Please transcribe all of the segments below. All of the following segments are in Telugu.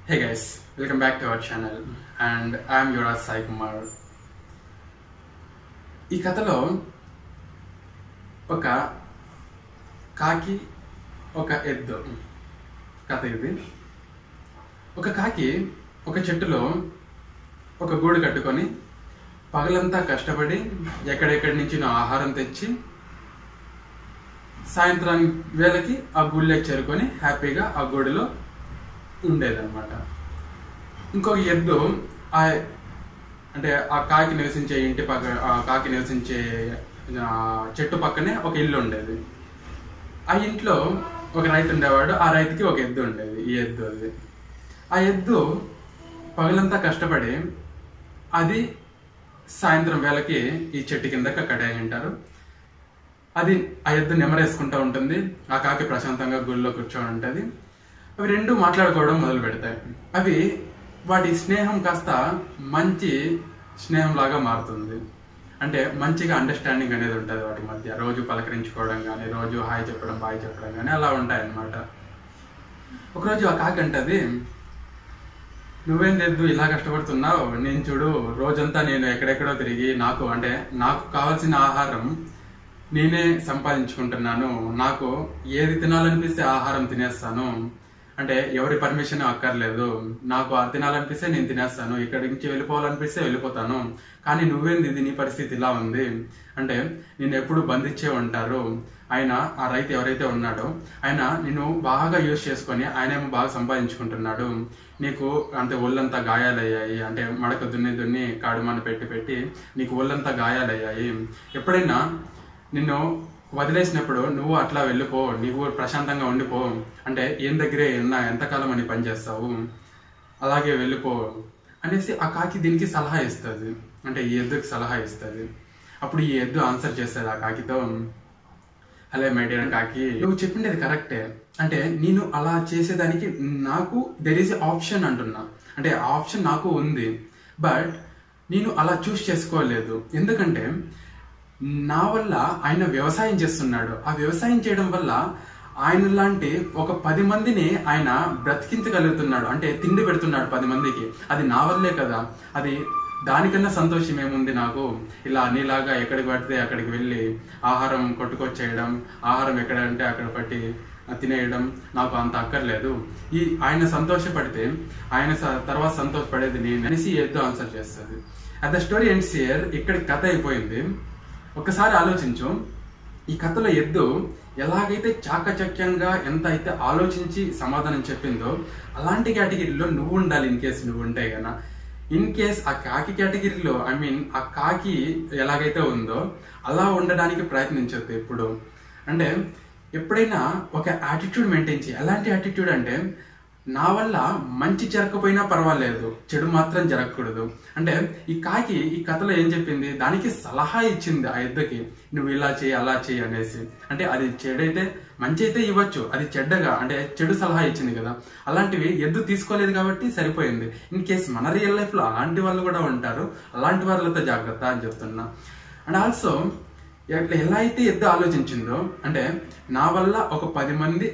Hey guys, welcome back to our channel and I am Yuvraj Sai Kumar. ఈ కథలో ఒక కాకి ఒక ఎద్దు కథ ఇది. ఒక కాకి ఒక చెట్టులో ఒక గూడు కట్టుకొని పగలంతా కష్టపడి ఎక్కడెక్కడి నుంచి ఆహారం తెచ్చి సాయంత్రం వేళకి ఆ గూడులోకి చేరుకొని హ్యాపీగా ఆ గూడులో ఉండేదన్నమాట. ఇంకొక ఎద్దు అంటే ఆ కాకి నివసించే ఇంటి పక్క ఆ కాకి నివసించే చెట్టు పక్కనే ఒక ఇల్లు ఉండేది. ఆ ఇంట్లో ఒక రైతు ఉండేవాడు. ఆ రైతుకి ఒక ఎద్దు ఉండేది. ఈ ఎద్దు అది ఆ ఎద్దు పగలంతా కష్టపడి అది సాయంత్రం వేళకి ఈ చెట్టు కిందకి కట్టేసి ఉంటారు. అది ఆ ఎద్దు నెమరేసుకుంటూ ఉంటుంది. ఆ కాకి ప్రశాంతంగా గుళ్ళో కూర్చొని ఉంటుంది. అవి రెండు మాట్లాడుకోవడం మొదలు పెడతాయి. అవి వాటి స్నేహం కాస్త మంచి స్నేహం లాగా మారుతుంది. అంటే మంచిగా అండర్స్టాండింగ్ అనేది ఉంటుంది వాటి మధ్య. రోజు పలకరించుకోవడం కానీ, రోజు హాయ్ చెప్పడం, బాయ్ చెప్పడం కానీ అలా ఉంటాయన్నమాట. ఒకరోజు ఆ కాకి అంటది, నువ్వేం తెద్దు ఇలా కష్టపడుతున్నావు, నేను చూడు రోజంతా నేను ఎక్కడెక్కడో తిరిగి నాకు కావాల్సిన ఆహారం నేనే సంపాదించుకుంటున్నాను. నాకు ఏది తినాలనిపిస్తే ఆహారం తినేస్తాను. అంటే ఎవరి పర్మిషన్ అక్కర్లేదు. నాకు తినాలనిపిస్తే నేను తినేస్తాను. ఇక్కడి నుంచి వెళ్ళిపోవాలనిపిస్తే వెళ్ళిపోతాను. కానీ నువ్వేంది ఇది నీ పరిస్థితి ఇలా ఉంది అంటే నేను ఎప్పుడు బంధించే ఉంటారు. ఆయన ఆ రైతు ఎవరైతే ఉన్నాడో ఆయన నిన్ను బాగా యూజ్ చేసుకొని ఆయనేమో బాగా సంపాదించుకుంటున్నాడు. నీకు అంటే ఒళ్ళంతా గాయాలయ్యాయి. అంటే మడక దున్ని కాడుమాన పెట్టి నీకు ఒళ్ళంతా గాయాలయ్యాయి. ఎప్పుడైనా నిన్ను వదిలేసినప్పుడు నువ్వు అట్లా వెళ్ళిపో, నువ్వు ప్రశాంతంగా ఉండిపో. అంటే ఏం దగ్గరే ఉన్నా ఎంతకాలం అని పనిచేస్తావు, అలాగే వెళ్ళిపో అనేసి ఆ కాకి దీనికి సలహా ఇస్తుంది. అంటే ఈ ఎద్దుకి సలహా ఇస్తుంది. అప్పుడు ఈ ఎద్దు ఆన్సర్ చేస్తుంది ఆ కాకితో, హలో మై డియర్ కాకి, నువ్వు చెప్పిండేది కరెక్టే. అంటే నేను అలా చేసేదానికి నాకు దెర్ ఈజ్ ఆప్షన్ అంటున్నా. అంటే ఆప్షన్ నాకు ఉంది. బట్ నేను అలా చూస్ చేసుకోలేదు. ఎందుకంటే నా వల్ల ఆయన వ్యవసాయం చేస్తున్నాడు. ఆ వ్యవసాయం చేయడం వల్ల ఆయన లాంటి ఒక 10 మందిని ఆయన బ్రతికించగలుగుతున్నాడు. అంటే తిండి పెడుతున్నాడు 10 మందికి. అది నా వల్లే కదా. అది దానికన్నా సంతోషం ఏముంది నాకు. ఇలా నీలాగా ఎక్కడికి పడితే అక్కడికి వెళ్ళి ఆహారం కొట్టుకొచ్చేయడం, ఆహారం ఎక్కడ అంటే అక్కడ పట్టి తినేయడం నాకు అంత అక్కర్లేదు. ఆయన సంతోషపడితే ఆయన తర్వాత సంతోషపడేది నేను అనేసి ఎద్దు ఆన్సర్ చేస్తుంది. At the story ends here. ఇక్కడ కథ అయిపోయింది. ఒక్కసారి ఆలోచించు, ఈ కథలో ఎద్దు ఎలాగైతే చాకచక్యంగా ఎంత అయితే ఆలోచించి సమాధానం చెప్పిందో అలాంటి కేటగిరీలో నువ్వు ఉండాలి. ఇన్ కేసు నువ్వు ఉంటే గన. ఇన్ కేస్ ఆ కాకి కేటగిరీలో ఆ కాకి ఎలాగైతే ఉందో అలా ఉండడానికి ప్రయత్నించొద్దు ఎప్పుడు. అంటే ఎప్పుడైనా ఒక యాటిట్యూడ్ మెయింటైన్ చేయి. ఎలాంటి యాటిట్యూడ్ అంటే నా వల్ల మంచి జరగకపోయినా పర్వాలేదు, చెడు మాత్రం జరగకూడదు. అంటే ఈ కాకి ఈ కథలో ఏం చెప్పింది, దానికి సలహా ఇచ్చింది ఆ ఎద్దుకి, నువ్వు ఇలా చేయి అలా చేయి అనేసి. అంటే అది చెడైతే మంచి అయితే ఇవ్వచ్చు, అది చెడ్డగా అంటే చెడు సలహా ఇచ్చింది కదా. అలాంటివి ఎద్దు తీసుకోలేదు కాబట్టి సరిపోయింది. ఇన్ కేస్ మన రియల్ లైఫ్ లో అలాంటి వాళ్ళు కూడా ఉంటారు. అలాంటి వాళ్ళతో జాగ్రత్త అని చెప్తున్నా. అండ్ ఆల్సో ఎలా అయితే ఎద్దు ఆలోచించిందో, అంటే నా వల్ల ఒక 10 మంది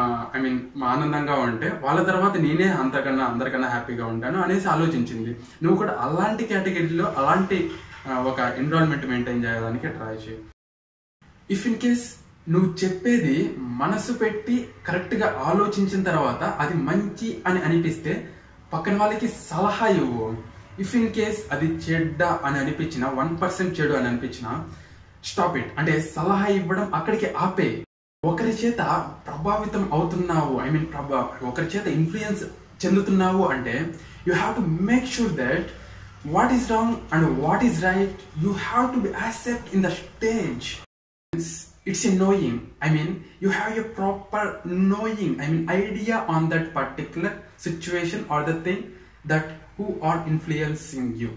ఆనందంగా ఉంటే వాళ్ళ తర్వాత నేనే అందరికన్నా హ్యాపీగా ఉంటాను అనేసి ఆలోచించింది. నువ్వు కూడా అలాంటి కేటగిరీలో అలాంటి ఒక ఎన్విరాన్మెంట్ మెయింటైన్ చేయడానికి ట్రై చేయి. ఇఫ్ ఇన్ కేస్ నువ్వు చెప్పేది మనసు పెట్టి కరెక్ట్గా ఆలోచించిన తర్వాత అది మంచి అని అనిపిస్తే పక్కన వాళ్ళకి సలహా ఇవ్వు. ఇఫ్ ఇన్ కేస్ అది చెడ్డ అని అనిపించిన 1% చెడు అని అనిపించిన స్టాప్ ఇట్. అంటే సలహా ఇవ్వడం అక్కడికి ఆపే. ఒకరి చేత ప్రభావితం అవుతున్నావు, ఒకరి చేత ఇన్ఫ్లుయెన్స్ చెందుతున్నావు అంటే you have to make sure that what is wrong and what is right you have to be accept in the stage. It's a knowing. You have a proper knowing. Idea on that particular situation or the thing that who are influencing you.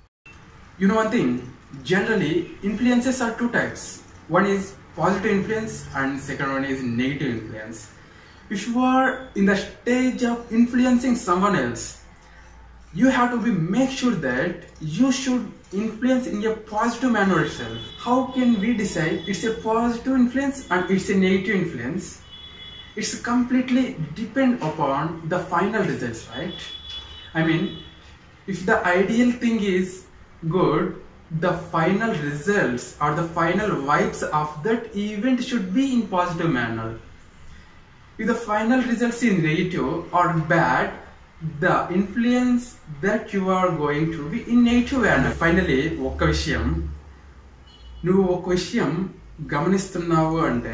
You know one thing. Generally, influences are 2 types. One is positive influence and second one is negative influence. If you are in the stage of influencing someone else, you have to make sure that you should influence in a positive manner itself. How can we decide it's a positive influence and it's a negative influence? it's completely depend upon the final results, right? I mean, if the ideal thing is good, the final results or the final vibes of that event should be in positive manner. If the final results is negative or bad, the influence that you are going to be in negative manner. Finally, ఒక విషయం గమనిస్తున్నావు అంటే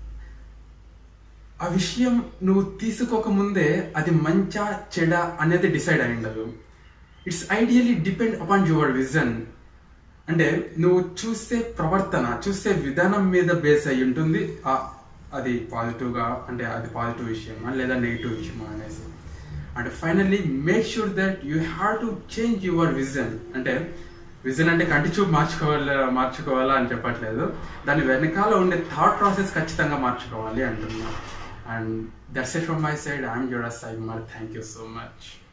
ఆ విషయం నువ్వు తీసుకోకముందే అది మంచా చెడ అనేది డిసైడ్ అయి ఉండదు. It's ideally depend upon your vision. అంటే నువ్వు చూసే ప్రవర్తన, చూసే విధానం మీద బేస్ అయి ఉంటుంది అది పాజిటివ్గా, అంటే అది పాజిటివ్ విషయమా లేదా నెగిటివ్ విషయమా అనేసి. And finally make sure that you have to change your vision. అంటే విజన్ అంటే కంటి చూపు మార్చుకోవాలా అని చెప్పట్లేదు, దాని వెనకాల ఉండే థాట్ ప్రాసెస్ ఖచ్చితంగా మార్చుకోవాలి అంటున్నా. And that's it from my side. I'm Joras Saigmar. Thank you so much.